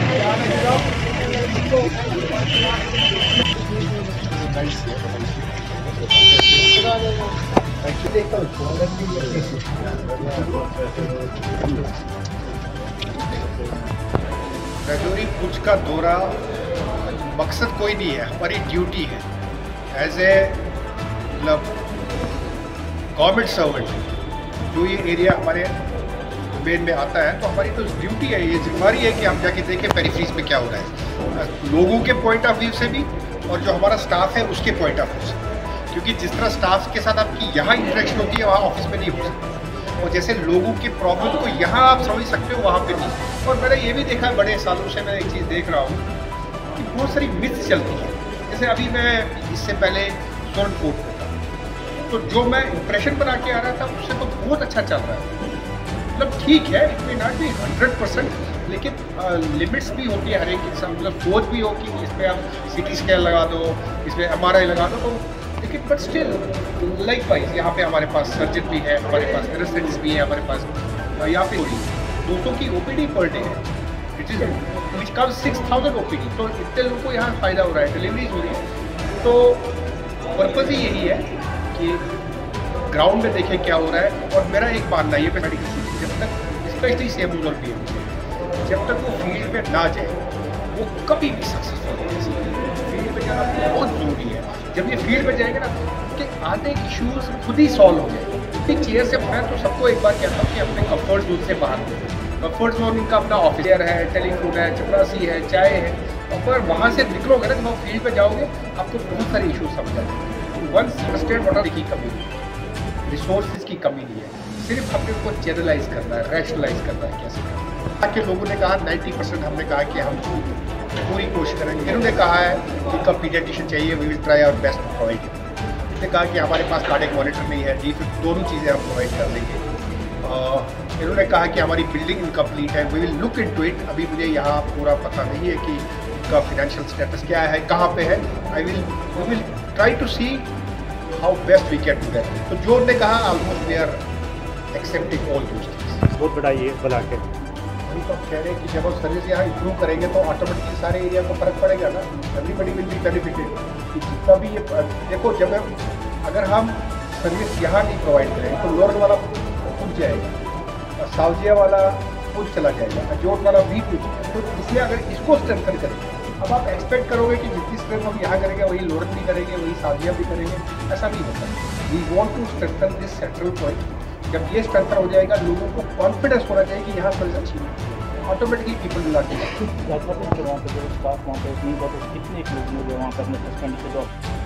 राजौरी पुंछ का दौरा मकसद कोई नहीं है, हमारी ड्यूटी है एज ए मतलब गवर्नमेंट सर्वेंट। जो ये एरिया हमारे डोमेन में आता है तो हमारी तो ड्यूटी है, ये जिम्मेदारी है कि हम जाके देखें पेरिफेरीज में क्या हो रहा है, लोगों के पॉइंट ऑफ व्यू से भी और जो हमारा स्टाफ है उसके पॉइंट ऑफ व्यू से। क्योंकि जिस तरह स्टाफ के साथ आपकी यहाँ इंटरेक्शन होती है वहाँ ऑफिस में नहीं हो सकती, और जैसे लोगों के प्रॉब्लम को यहाँ आप समझ सकते हो वहाँ पे नहीं। और मैंने ये भी देखा है, बड़े सालों से मैं एक चीज़ देख रहा हूँ कि बहुत सारी मिथ्स चलती है। जैसे अभी मैं इससे पहले स्वर्ण कोट में था, तो जो मैं इंप्रेशन बना के आ रहा था उससे तो बहुत अच्छा चल रहा है। मतलब ठीक है, इट मे नॉट बी 100%, लेकिन लिमिट्स भी होती है हर एक इंसान, मतलब सोच भी हो कि इसमें आप सीटी स्कैन लगा दो, इसमें MRI लगा दो, तो लेकिन बट स्टिल लाइक वाइज यहाँ पे हमारे पास सर्जन भी है, हमारे पास एनेस्थेटिस्ट भी है, हमारे पास यहाँ पे 200 की OPD पर डे है, it is which come 6000 OPD, तो इतने लोगों को यहाँ फ़ायदा हो रहा है, डिलीवरीज हो रही है। तो पर्पज़ ही यही है कि ग्राउंड में देखें क्या हो रहा है। और मेरा एक मानना ये मेडिकल जब तक स्पेशली CMOs और PMOs जब तक वो फील्ड में ना जाए वो कभी भी सक्सेसफुल नहीं। फील्ड में जाना बहुत ज़रूरी है। जब ये फील्ड में जाएंगे ना कि आधे इश्यूज खुद ही सॉल्व हो जाए। एक चेयर से मैं तो सबको एक बार कहता हूँ कि अपने कंफर्ट जोन से बाहर निकलो। कंफर्ट जोन इनका अपना ऑफिस है, टेलीफोन है, चपरासी है, चाय है, और वहाँ से निकलोगे ना, जब आप फील्ड में जाओगे आपको बहुत सारे इशूज समझ आएंगे। वंस इंटरेस्टेड वाटर की कमी नहीं है, रिसोर्सेज की कमी नहीं है, सिर्फ हमने उनको जनरलाइज करना है, रैशनलाइज करना है कैसे करना है। के लोगों ने कहा 90%, हमने कहा कि हम पूरी कोशिश करेंगे। इन्होंने कहा है कि कब पीडियाट्रिशियन चाहिए, we will try our best to provide. इन्होंने कहा कि हमारे पास कार्डियक मॉनिटर नहीं है, दोनों चीज़ें हम प्रोवाइड कर देंगे। इन्होंने कहा कि हमारी बिल्डिंग इनकम्प्लीट है, we will look into it. अभी मुझे यहाँ पूरा पता नहीं है कि उनका फाइनेंशियल स्टेटस क्या है, कहाँ पे है। We will try to see how best we can do that. तो जो उन्होंने कहा almost we are accepting all those things. बहुत बड़ा ये बला के अभी तो कह रहे हैं कि जब हम सर्विस यहाँ इम्प्रूव करेंगे तो ऑटोमेटिकली सारे एरिया को फर्क पड़ेगा ना, एवरीबडी विल बी बेनिफिटेड। जितना भी ये देखो, जब अगर हम सर्विस यहाँ नहीं प्रोवाइड करेंगे तो लोअर वाला पूछ जाएगा, सावजिया वाला पूछ चला जाएगा, अजोट वाला भी पूछ। तो इसलिए अगर इसको स्ट्रेंथन करेंगे, अब आप एक्सपेक्ट करोगे कि जितनी स्ट्रेंथ हम यहाँ करेंगे वही लोअर भी करेंगे, वही सावजिया भी करेंगे, ऐसा नहीं होता। We want to strengthen this central point. जब ये स्ट्रेंथन हो जाएगा, लोगों को कॉन्फिडेंस होना चाहिए कि यहाँ सर्विस अच्छी है, ऑटोमेटिकली पीपल विल आगे। वहाँ पे जो स्टाफ वहाँ पे कितने लोग वहाँ पर अपने